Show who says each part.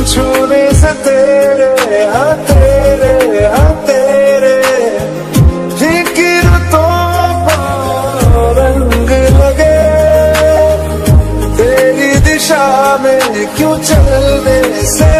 Speaker 1: छूने से तेरे हाँ तेरे हाँ तेरे फीकी रुतों को रंग लगे तेरी दिशा में क्यों चलने से